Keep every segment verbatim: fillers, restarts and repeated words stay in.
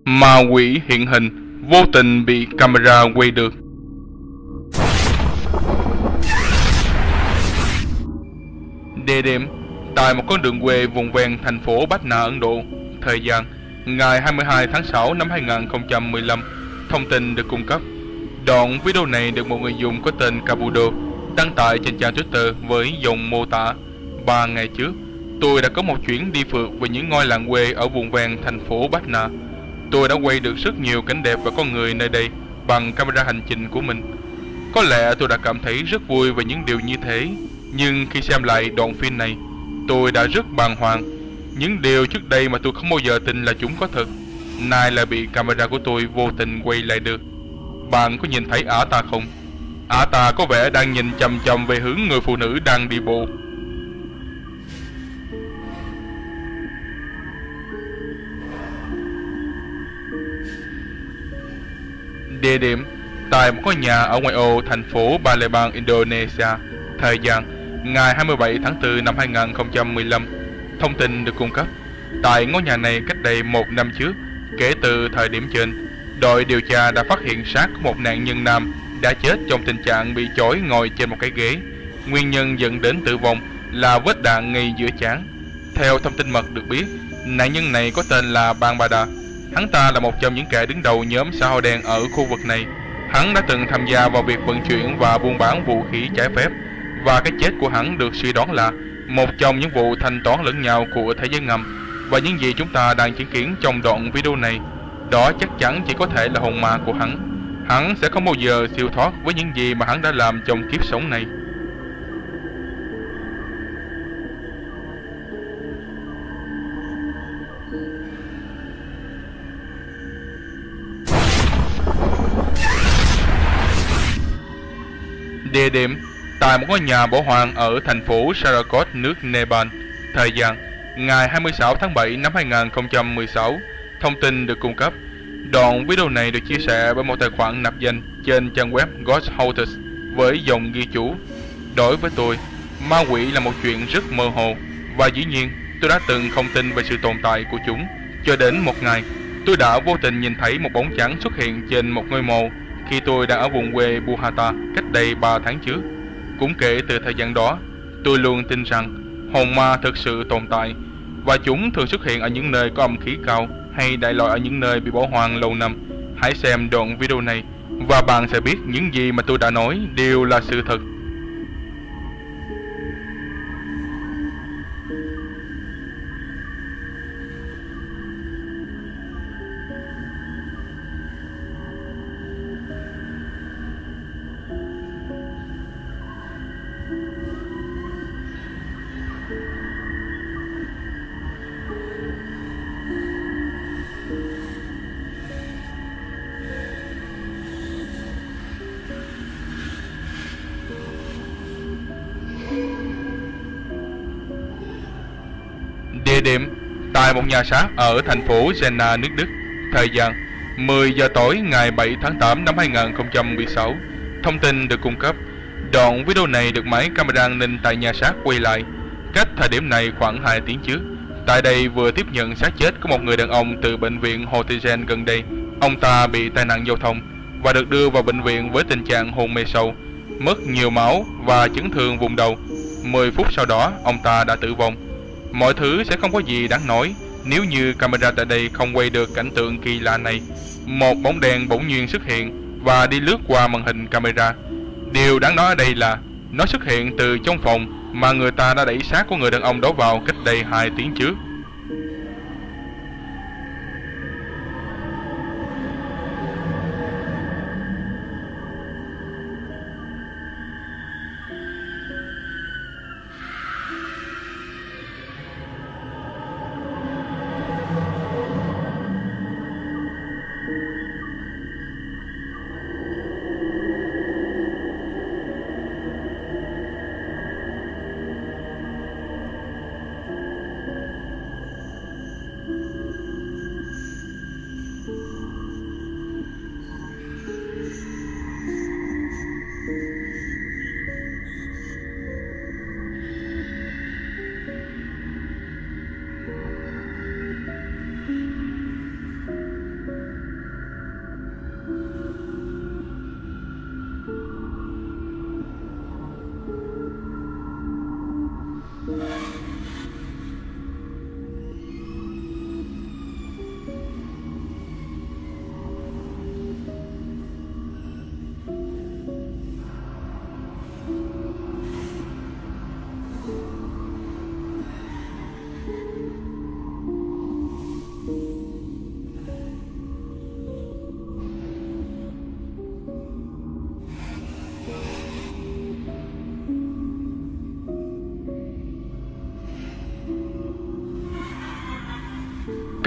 Ma quỷ hiện hình, vô tình bị camera quay được. Địa điểm tại một con đường quê vùng ven thành phố Patna, Ấn Độ. Thời gian ngày hai mươi hai tháng sáu năm hai nghìn không trăm mười lăm. Thông tin được cung cấp. Đoạn video này được một người dùng có tên Kabudo đăng tải trên trang Twitter với dòng mô tả: Ba ngày trước, tôi đã có một chuyến đi phượt về những ngôi làng quê ở vùng ven thành phố Patna. Tôi đã quay được rất nhiều cảnh đẹp và con người nơi đây bằng camera hành trình của mình. Có lẽ tôi đã cảm thấy rất vui về những điều như thế, nhưng khi xem lại đoạn phim này, tôi đã rất bàng hoàng. Những điều trước đây mà tôi không bao giờ tin là chúng có thật, nay lại bị camera của tôi vô tình quay lại được. Bạn có nhìn thấy ả ta không? Ả ta có vẻ đang nhìn chằm chằm về hướng người phụ nữ đang đi bộ. Địa điểm tại một ngôi nhà ở ngoại ô thành phố Palembang, Indonesia. Thời gian ngày hai mươi bảy tháng tư năm hai nghìn không trăm mười lăm. Thông tin được cung cấp. Tại ngôi nhà này cách đây một năm trước, kể từ thời điểm trên, đội điều tra đã phát hiện xác của một nạn nhân nam đã chết trong tình trạng bị trói ngồi trên một cái ghế. Nguyên nhân dẫn đến tử vong là vết đạn ngay giữa trán. Theo thông tin mật được biết, nạn nhân này có tên là Bambada. Hắn ta là một trong những kẻ đứng đầu nhóm xã hội đen ở khu vực này. Hắn đã từng tham gia vào việc vận chuyển và buôn bán vũ khí trái phép, và cái chết của hắn được suy đoán là một trong những vụ thanh toán lẫn nhau của thế giới ngầm. Và những gì chúng ta đang chứng kiến trong đoạn video này, đó chắc chắn chỉ có thể là hồn ma của hắn. Hắn sẽ không bao giờ siêu thoát với những gì mà hắn đã làm trong kiếp sống này. Địa điểm tại một ngôi nhà bỏ hoang ở thành phố Sarakot, nước Nepal. Thời gian ngày hai mươi sáu tháng bảy năm hai nghìn không trăm mười sáu. Thông tin được cung cấp. Đoạn video này được chia sẻ bởi một tài khoản nạp danh trên trang web Ghost Hunters với dòng ghi chú: Đối với tôi, ma quỷ là một chuyện rất mơ hồ, và dĩ nhiên tôi đã từng không tin về sự tồn tại của chúng, cho đến một ngày tôi đã vô tình nhìn thấy một bóng trắng xuất hiện trên một ngôi mộ khi tôi đang ở vùng quê Buhata cách đây ba tháng trước. Cũng kể từ thời gian đó, tôi luôn tin rằng hồn ma thực sự tồn tại, và chúng thường xuất hiện ở những nơi có âm khí cao hay đại loại ở những nơi bị bỏ hoang lâu năm. Hãy xem đoạn video này và bạn sẽ biết những gì mà tôi đã nói đều là sự thật. Địa điểm tại một nhà xác ở thành phố Jena, nước Đức. Thời gian mười giờ tối ngày bảy tháng tám năm hai nghìn không trăm mười sáu. Thông tin được cung cấp. Đoạn video này được máy camera an ninh tại nhà xác quay lại cách thời điểm này khoảng hai tiếng trước. Tại đây vừa tiếp nhận xác chết của một người đàn ông từ bệnh viện Hotigen gần đây. Ông ta bị tai nạn giao thông và được đưa vào bệnh viện với tình trạng hôn mê sâu, mất nhiều máu và chấn thương vùng đầu. mười phút sau đó, ông ta đã tử vong. Mọi thứ sẽ không có gì đáng nói nếu như camera tại đây không quay được cảnh tượng kỳ lạ này. Một bóng đèn bỗng nhiên xuất hiện và đi lướt qua màn hình camera. Điều đáng nói ở đây là nó xuất hiện từ trong phòng mà người ta đã đẩy xác của người đàn ông đó vào cách đây hai tiếng trước.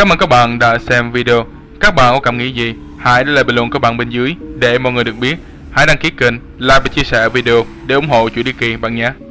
Cảm ơn các bạn đã xem video. Các bạn có cảm nghĩ gì? Hãy để lại bình luận các bạn bên dưới để mọi người được biết. Hãy đăng ký kênh, like và chia sẻ video để ủng hộ Chuỗi Đi Kỳ bạn nhé.